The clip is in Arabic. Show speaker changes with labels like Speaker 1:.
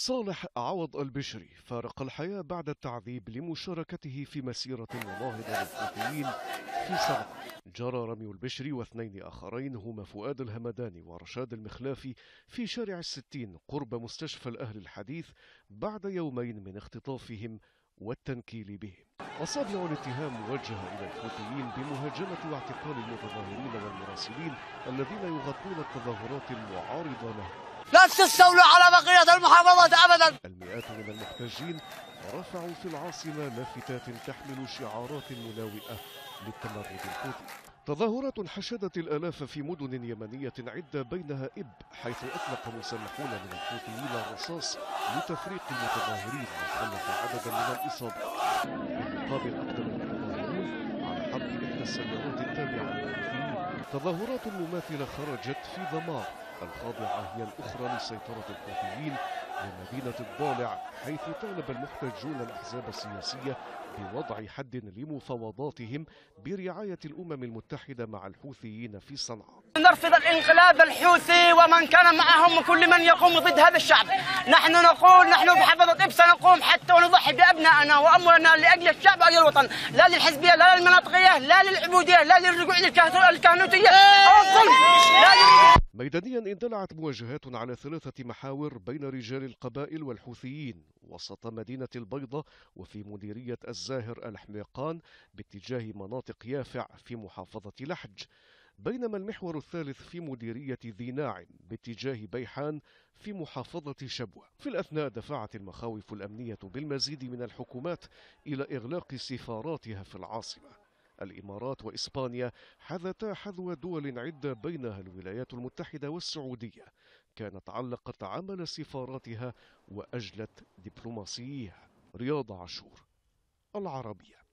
Speaker 1: صالح عوض البشري فارق الحياة بعد التعذيب لمشاركته في مسيرة مناهضة للحوثيين في صنعاء. جرى رمي البشري واثنين آخرين هما فؤاد الهمداني ورشاد المخلافي في شارع الستين قرب مستشفى الأهل الحديث بعد يومين من اختطافهم والتنكيل بهم. أصابع الاتهام موجهة إلى الحوثيين بمهاجمة واعتقال المتظاهرين والمراسلين الذين يغطون التظاهرات المعارضة له.
Speaker 2: لا تستولوا على بقية المحافظات أبدا.
Speaker 1: المئات من المحتجين رفعوا في العاصمة لافتات تحمل شعارات ملاوئة للتمرد الحوثي. تظاهرات حشدت الآلاف في مدن يمنية عدة بينها إب، حيث أطلق مسلحون من الحوثيين الرصاص لتفريق المتظاهرين وخلف عددا من الإصابات. بالمقابل أقدم المتظاهرون على حرق إحدى السيارات التابعة للحوثيين. تظاهرات مماثلة خرجت في ضمار، الخاضعة هي الأخرى لسيطرة الحوثيين لمدينة الضالع، حيث طالب المحتجون الأحزاب السياسية بوضع حد لمفاوضاتهم برعاية الأمم المتحدة مع الحوثيين في صنعاء.
Speaker 2: نرفض الانقلاب الحوثي ومن كان معهم وكل من يقوم ضد هذا الشعب. نحن نقول نحن بحفظة إب سنقوم حتى ونضحي بأبنائنا وأموالنا لأجل الشعب وأجل الوطن، لا للحزبية لا للمناطقية لا للعبودية لا للرجوع للكهنوتية أو الظلم.
Speaker 1: ميدانيا اندلعت مواجهات على 3 محاور بين رجال القبائل والحوثيين وسط مدينة البيضة وفي مديرية الزاهر الحميقان باتجاه مناطق يافع في محافظة لحج، بينما المحور الثالث في مديرية ذي ناعم باتجاه بيحان في محافظة شبوة. في الأثناء دفعت المخاوف الأمنية بالمزيد من الحكومات إلى إغلاق سفاراتها في العاصمة. الإمارات وإسبانيا حذتا حذو دول عدة بينها الولايات المتحدة والسعودية كانت علقت عمل سفاراتها وأجلت دبلوماسييها. رياض عاشور، العربية.